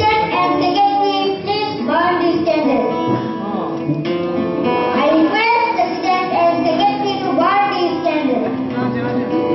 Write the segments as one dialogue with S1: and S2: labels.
S1: President and Secretary, please burn this candle. I request President and Secretary to burn this candle.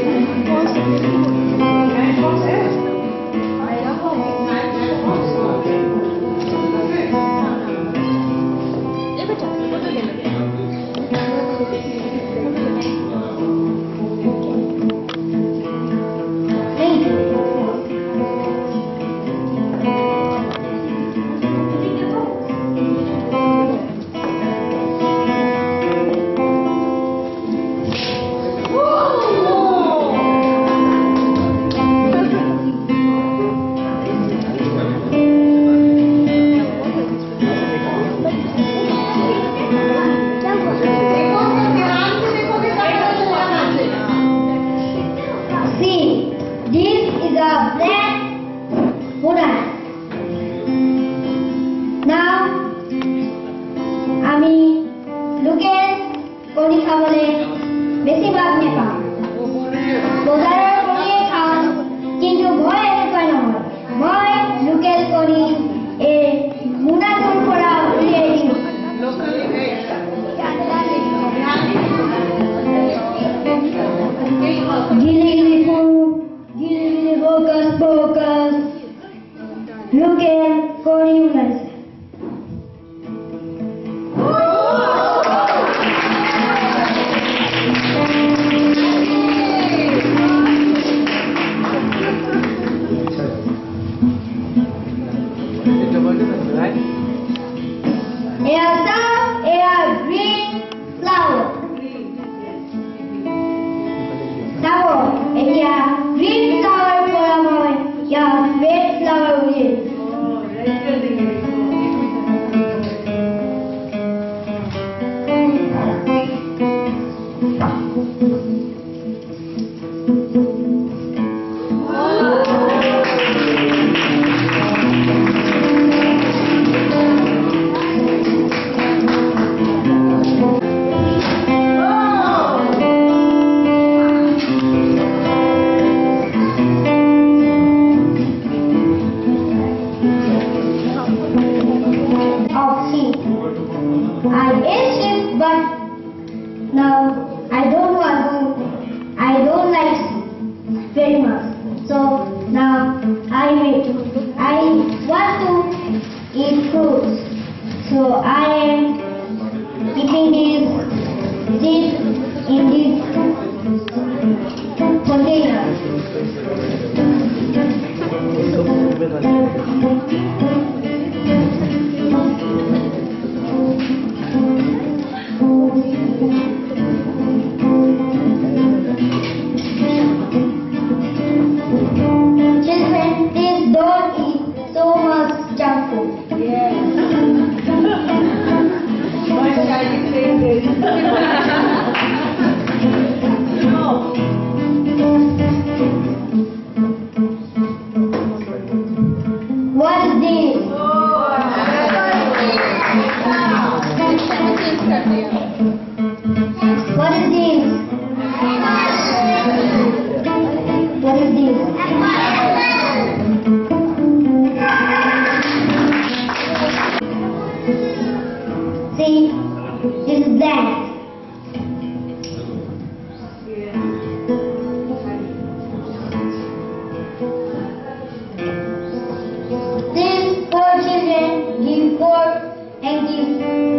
S1: Thank you. See, this is a black Poon. Now, আমি local কণী খাবলৈ বেছিভাগ নেপাওঁ। বজাৰৰ কণীয়ে খাওঁ, কিন্তু মই এনেকুৱা নহয়। মই লোকেল কণী এই মোনাটোৰ পৰা উলিয়াই দিওঁ। Gili gili poo, gili gili bogus bogus. Local kori ulas. Green flower. Tabo, etia green flower pora moi, ya red flower uli. I ate sheep, but now I don't like sheep very much. So now I want to eat fruits. So I am eating these seeds in this container. Children, please don't eat so much junk food. Yes. What is this? What is this? What is this? See, this is black. These four children give pork and give.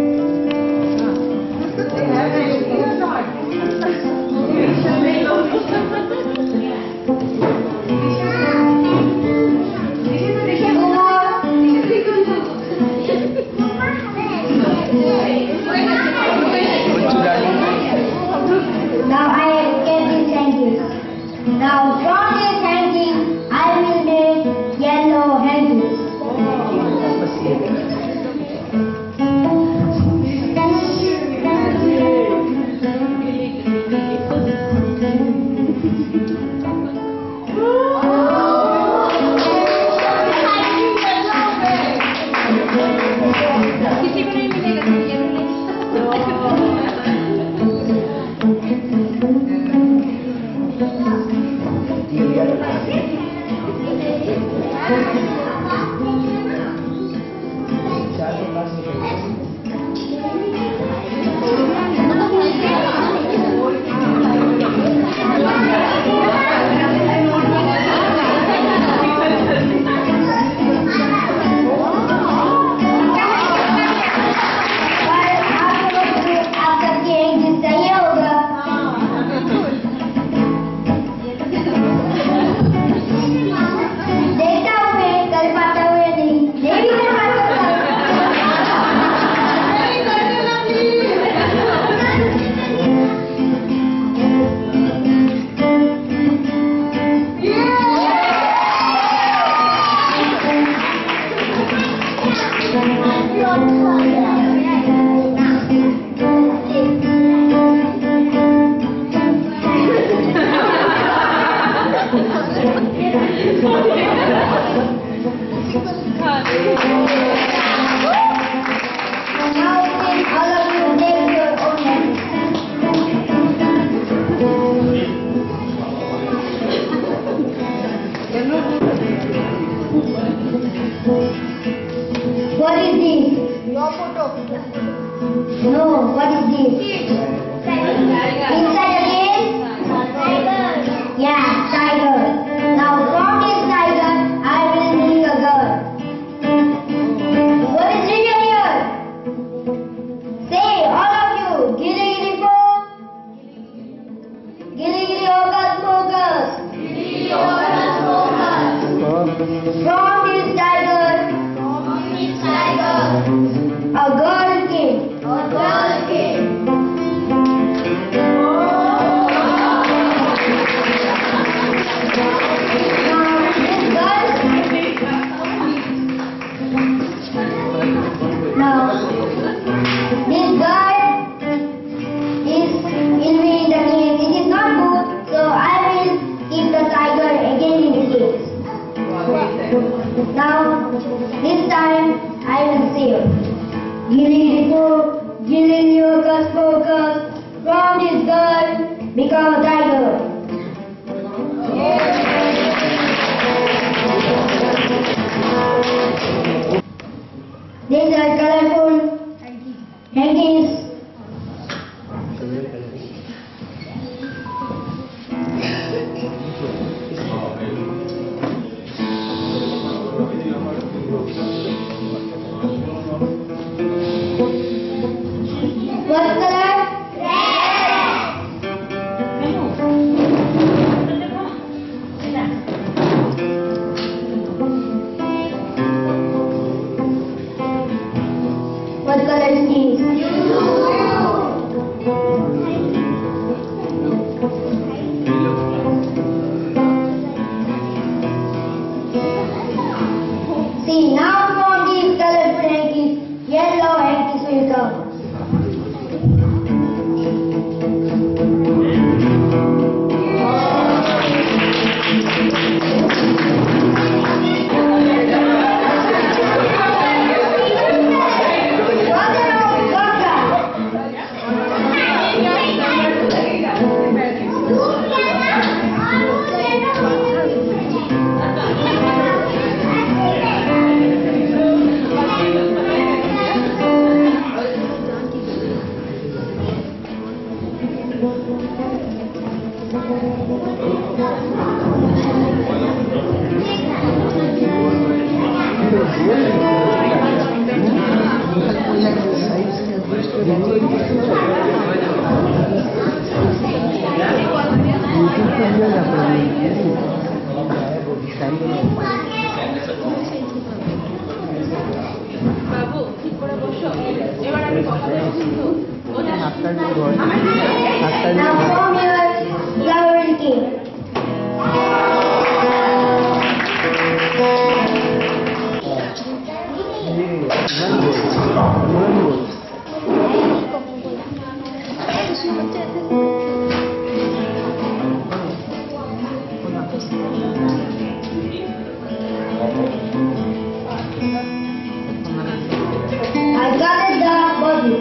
S1: Now I get these hankies. Now from these hankies I will make yellow hankies. What is this?
S2: Your photo.
S1: No, what is this? Inside again?
S2: Tiger.
S1: Yeah, tiger. Now from this tiger, I will bring a girl. What is written here? Say, all of you, gilly gilly po. Gilly gilly hocus pocus.
S2: Gilly hocus pocus.
S1: From this tiger, a girl came.
S2: A girl came.
S1: Now, this girl is in me in the cage. It is not good, so I will keep the tiger again in the cage. Now, this time I will save. Gilly gilly hocus pocus. From this girl become a tiger. These are colorful hankies. What color? What color is this? See, now from these colorful hankies, yellow hankies will come. Now from here, flower king. I got it the body.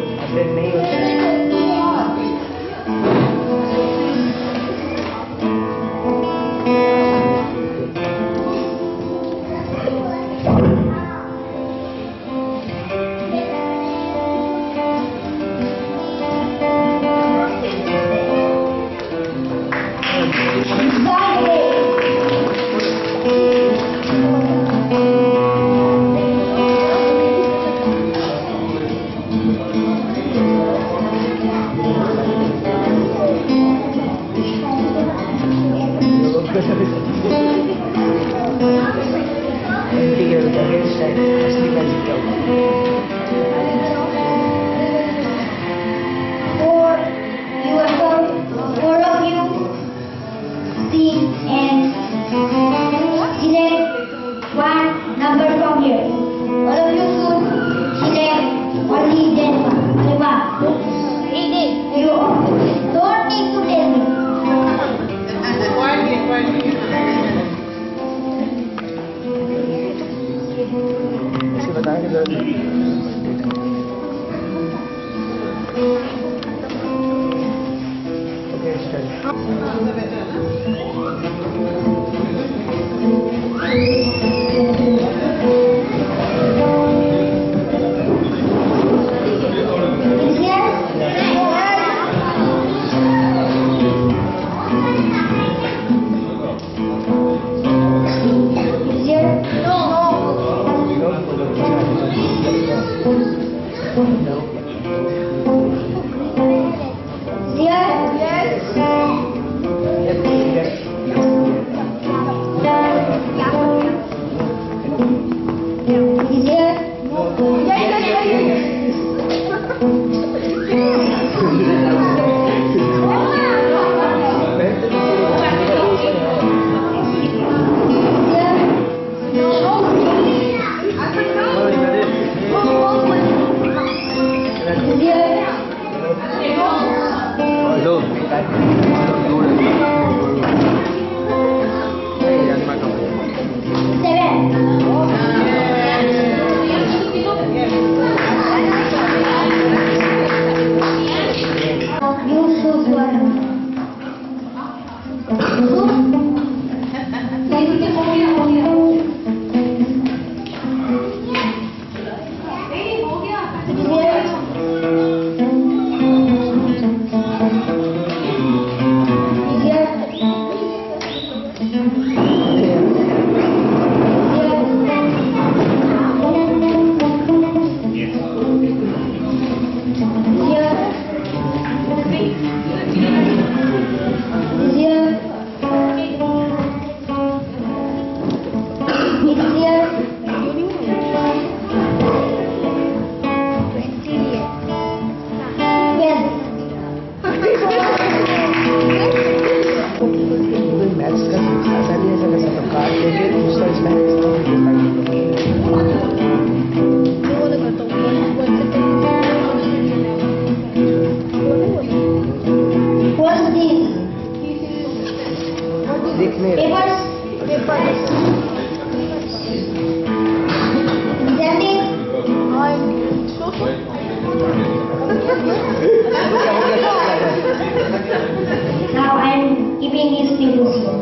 S1: Now I am keeping these tables here.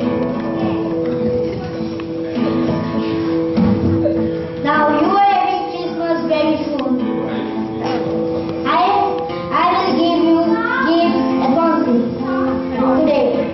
S1: Now you are having Christmas very soon. I will give you gifts advances today.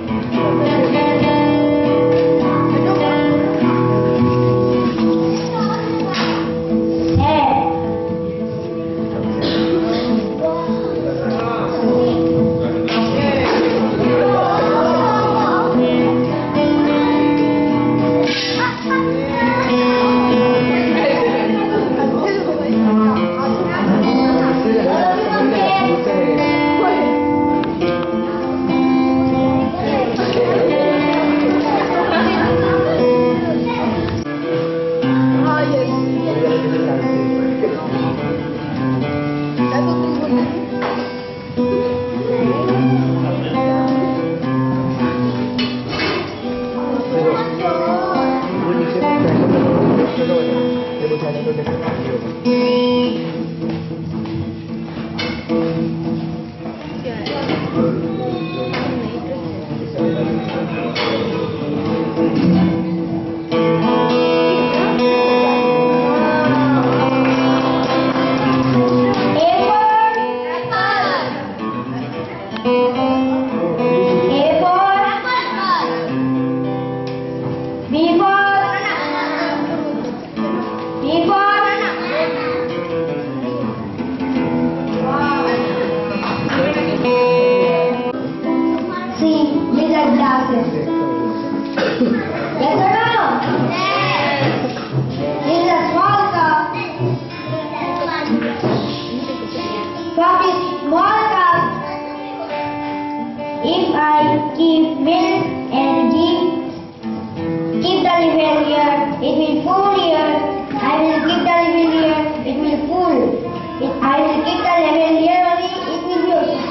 S1: If I keep milk and keep the level here, it will full here. I will keep the level here, it will full. If I will keep the level here only, it will be okay.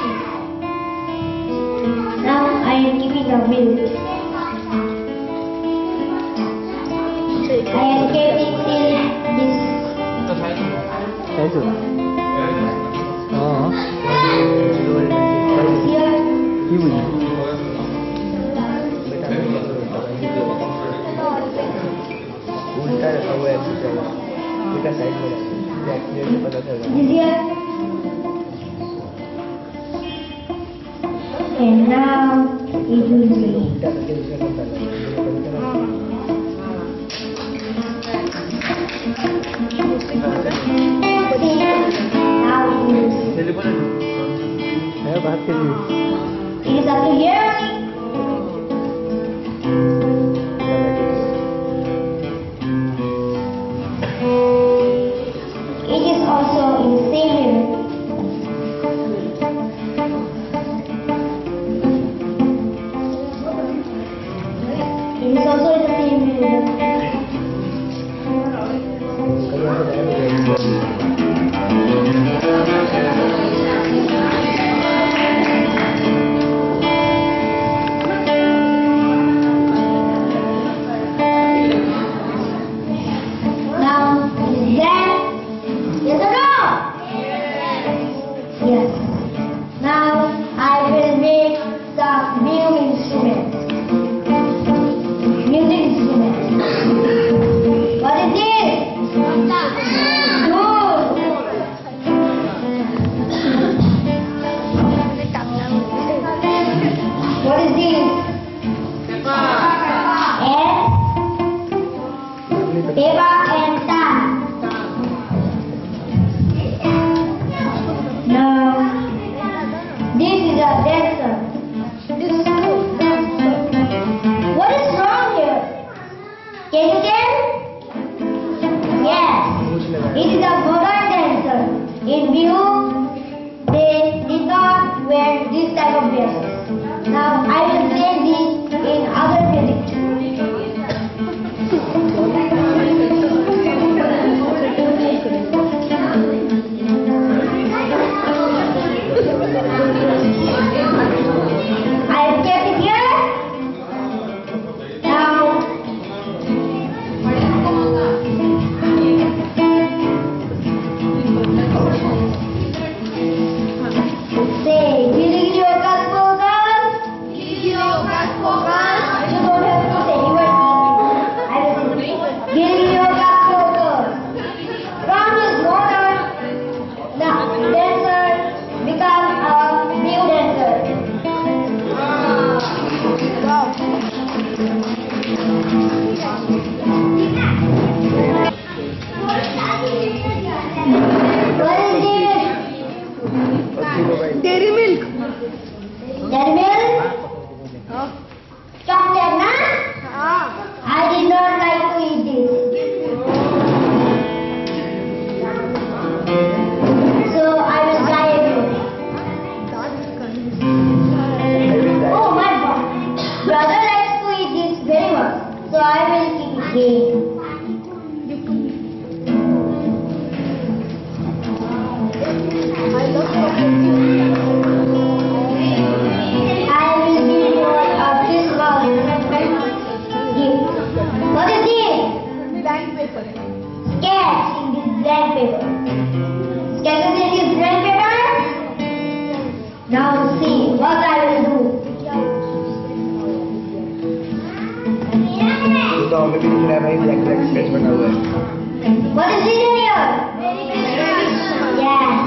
S1: Now I am keeping the milk. I am keeping till this
S3: बेटा side में ये accident पता चला
S1: This here. And now it will be.
S3: बेटा करके दूसरा काम कर रहा
S1: Now it will.
S3: है बात करिए
S1: It is up to here. It is also in the same level. It is also in the same level. Now, is that yes or no? Yes. Now I will make some new instruments. Music instruments. What is this? Good. What is this? Eva and Tan. Now, this is a dancer. What is wrong here? Can you tell? Yes, it is a modern dancer. In view, they did not wear this type of dresses. Now, I will say this in other music. I have kept it here. Now, say, giving you a cut focus. You don't have to say your name. I will say, giving you a cut focus. From this modern dancer become a new dancer. What is this?
S2: Dairy milk.
S1: Dairy milk? Chocolate, na? I did not like to eat this. So I will try it. Oh my God. Brother likes to eat this very much. So I will keep it here. I will give you a Christmas gift. What is this?
S2: Blank paper.
S1: Sketch in this blank paper. Sketches in this blank paper. Now see what I will do.
S3: तो हमें भी दिख रहा है भाई black black sketch बना हुआ है
S1: What is written here? Yes.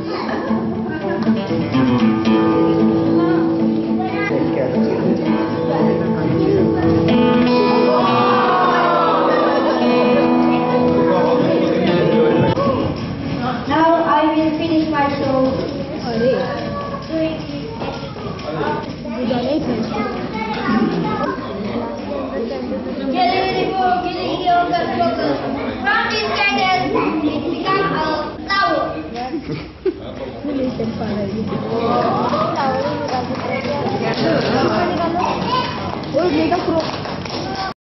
S3: क्या
S1: Now I will finish my show. From this candle, it becomes a tower.
S2: और